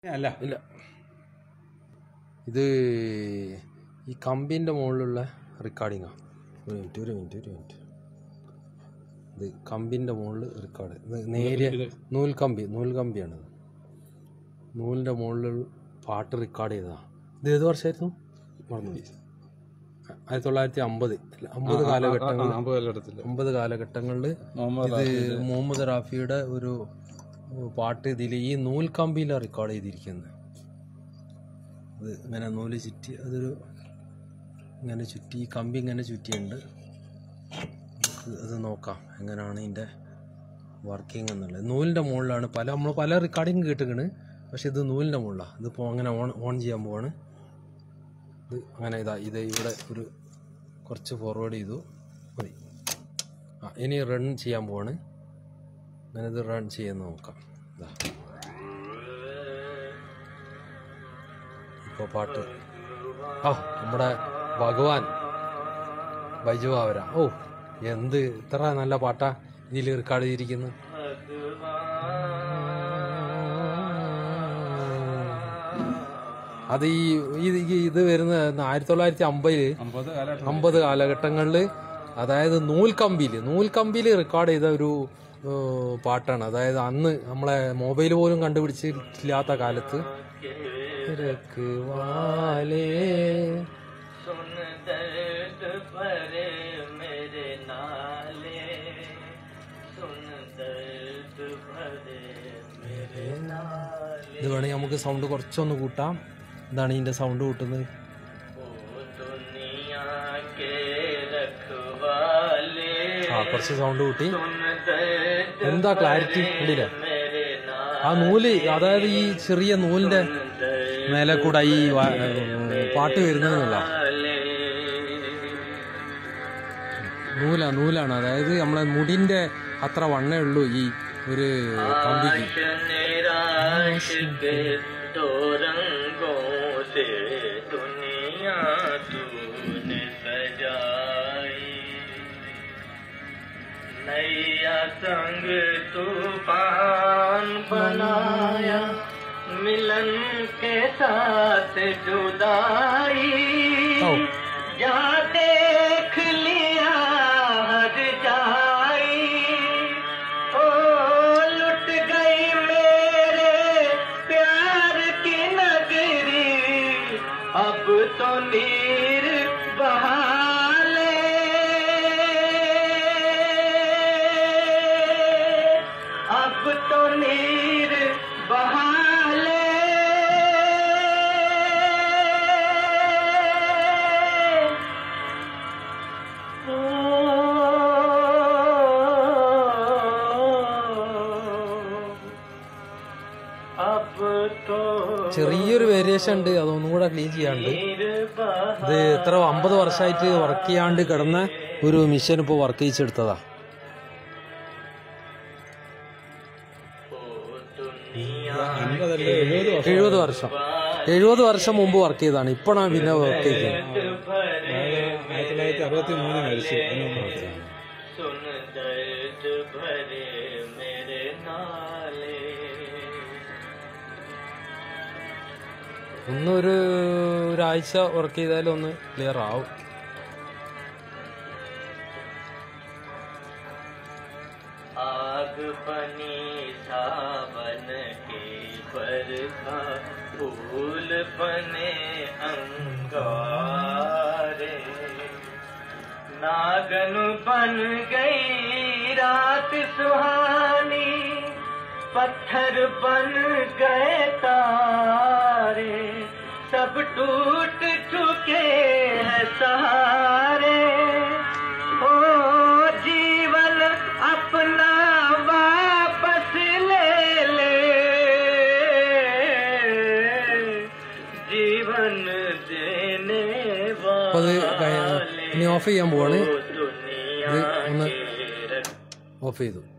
അല്ല ഇല്ല, ഇത് ഈ കമ്പിൻ്റെ മുകളിലുള്ള റെക്കോർഡിങ്ങാണ്. ഒരു മിനിറ്റ്. ഇത് കമ്പിൻ്റെ മുകളിൽ റെക്കോർഡ്. ഇത് നേരിയ നൂൽക്കമ്പിയാണ്. നൂലിൻ്റെ മുകളിൽ പാട്ട് റെക്കോർഡ് ചെയ്തതാണ്. ഇത് ഏത് വർഷമായിരുന്നു? 1950 കാലഘട്ടങ്ങളിൽ ഇത് മുഹമ്മദ് റാഫിയുടെ ഒരു പാട്ട് ഇതിൽ ഈ നൂൽക്കമ്പിയിലാണ് റെക്കോർഡ് ചെയ്തിരിക്കുന്നത്. അത് ഇങ്ങനെ നൂല് ചുറ്റി, അതൊരു ഇങ്ങനെ ചുറ്റി, ഈ കമ്പി ഇങ്ങനെ ചുറ്റിയുണ്ട്. അത് നോക്കാം എങ്ങനെയാണ് ഇതിൻ്റെ വർക്കിംഗ് എന്നുള്ളത്. നൂലിൻ്റെ മുകളിലാണ് നമ്മൾ പല റെക്കോർഡിങ് കേട്ടിരിക്കണ്, പക്ഷെ ഇത് നൂലിൻ്റെ മുകളിലാണ്. ഇതിപ്പോൾ അങ്ങനെ ഓൺ ചെയ്യാൻ പോവാണ്. ഇത് അങ്ങനെ ഇത് ഇവിടെ ഒരു കുറച്ച് ഫോർവേഡ് ചെയ്തു മതി. ഇനി റൺ ചെയ്യാൻ പോവാണ്. അങ്ങനെ ഇത് റൺ ചെയ്യാൻ നോക്കാം. ഇപ്പോൾ പാട്ട് നമ്മുടെ ഭഗവാൻ ബൈജു ബാവര. എന്ത് ഇത്ര നല്ല പാട്ടാ ഇതിൽ റെക്കോർഡ് ചെയ്തിരിക്കുന്നത്. അത് ഇത് വരുന്ന 1950 കാലഘട്ടങ്ങളിൽ, അതായത് നൂൽക്കമ്പിയിൽ റെക്കോർഡ് ചെയ്ത ഒരു പാട്ടാണ്. അതായത് അന്ന് നമ്മളെ മൊബൈൽ പോലും കണ്ടുപിടിച്ചില്ലാത്ത കാലത്ത്. ഇത് വേണമെങ്കിൽ നമുക്ക് സൗണ്ട് കുറച്ചൊന്ന് കൂട്ടാം. ഇതാണ് ഇതിന്റെ സൗണ്ട് കൂട്ടുന്നത്. കുറച്ച് സൗണ്ട് കൂട്ടി. എന്താ ക്ലാരിറ്റി ഉണ്ടല്ലേ ആ നൂല്. അതായത് ഈ ചെറിയ നൂലിന്റെ മേലെ കൂടെ ഈ പാട്ട് വരുന്നതെന്നല്ല, നൂലാണ്. അതായത് നമ്മളെ മുടിന്റെ അത്ര വണ്ണേ ഉള്ളൂ ഈ ഒരു കമ്പിക്ക്. संग तूफान बनाया, मिलन के साथ जुदाई, जा देख लिया हर जाई। ओ लुट गई मेरे प्यार की नगरी, अब तो नीर बहा तो नीर बहाले। ചെറിയൊരു വേരിയേഷൻ ഉണ്ട്, അതൊന്നും കൂടെ ക്ലീൻ ചെയ്യാണ്ട്. ഇത് എത്ര 50 വർഷമായിട്ട് വർക്ക് ചെയ്യാണ്ട് കിടന്ന ഒരു മിഷൻ ഇപ്പോൾ വർക്ക് ചെയ്യിച്ചെടുത്തതാ. 70 വർഷം മുമ്പ് വർക്ക് ചെയ്തതാണ്. ഇപ്പോഴാണ് പിന്നെ വർക്ക് ചെയ്യുന്നത്. 1963 മരിച്ചു. ഒരാഴ്ച വർക്ക് ചെയ്താലും ഒന്ന് ക്ലിയർ ആവും. आग बनी सावन के बरखा, फूल बने अंगारे, नागन बन गई रात सुहानी, पत्थर बन गए तारे, सब टूट चुके हैं सहारे। ओ जीवन अपना वापस ले ले, जीवन देने വാലേ. ഇനി ഓഫ് ചെയ്യാൻ പോവാണ്. ഇത് ഒന്ന് ഓഫ് ചെയ്തു.